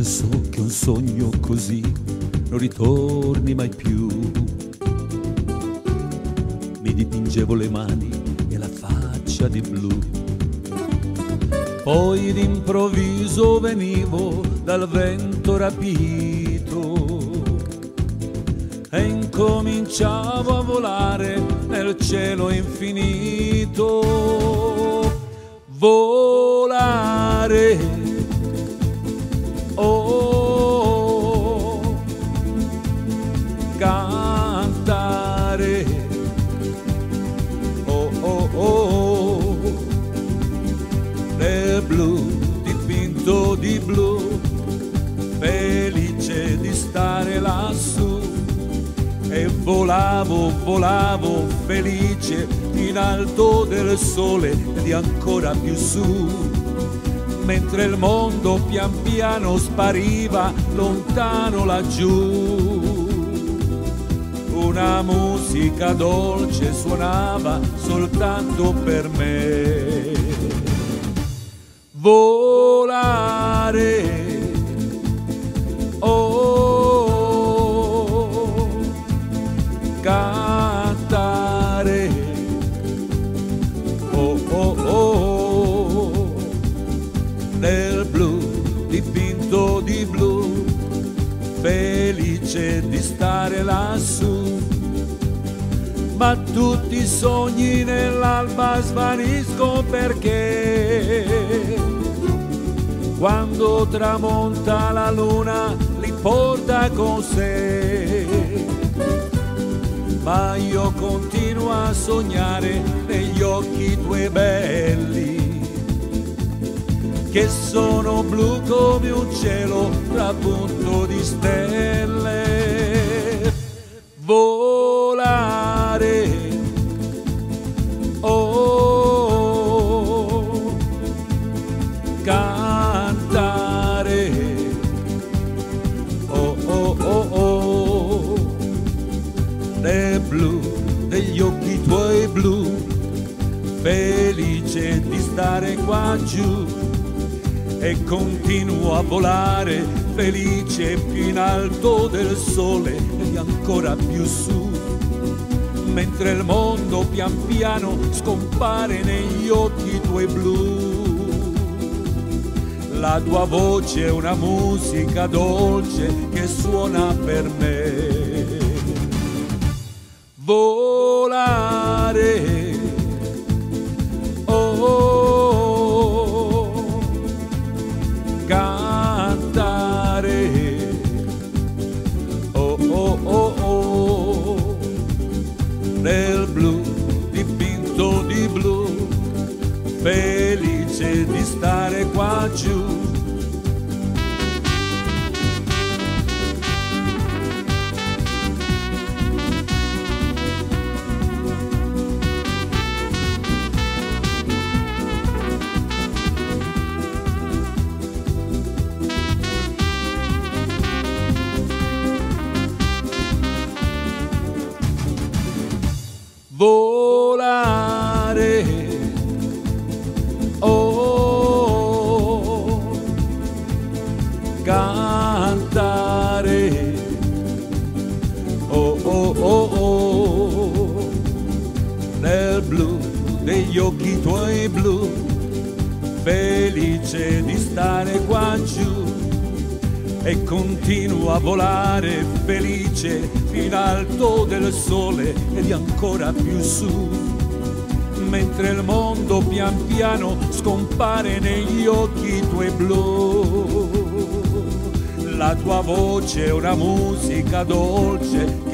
so che un sogno così non ritorni mai più. Mi dipingevo le mani e la faccia di blu, poi d'improvviso venivo dal vento rapito e incominciavo a volare nel cielo infinito. Volare, oh, cantare, oh, oh, oh, nel blu, dipinto di blu, felice di stare lassù. E volavo, volavo felice in alto del sole e di ancora più su, mentre il mondo pian piano spariva lontano laggiù. Una musica dolce suonava soltanto per me. Volare, cantare, oh, oh, oh, nel blu, dipinto di blu, felice di stare lassù. Ma tutti i sogni nell'alba svaniscono perché quando tramonta la luna li porta con sé. Ma io continuo a sognare negli occhi tuoi belli, che sono blu come un cielo trapunto di stelle. Volare, oh, cantare, oh, oh, oh, oh, nel blu degli occhi tuoi blu, felice di stare qua giù. E continuo a volare felice più in alto del sole e ancora più su, mentre il mondo pian piano scompare negli occhi tuoi blu. La tua voce è una musica dolce che suona per me. Volare, oh, cantare, oh, oh, oh, oh, nel blu, dipinto di blu, felice di stare qua giù. Volare, oh, cantare, oh, oh, oh, oh, nel blu degli occhi tuoi blu, felice di stare qua giù. E continuo a volare felice in alto del sole e di ancora più su, mentre il mondo pian piano scompare negli occhi tuoi blu. La tua voce è una musica dolce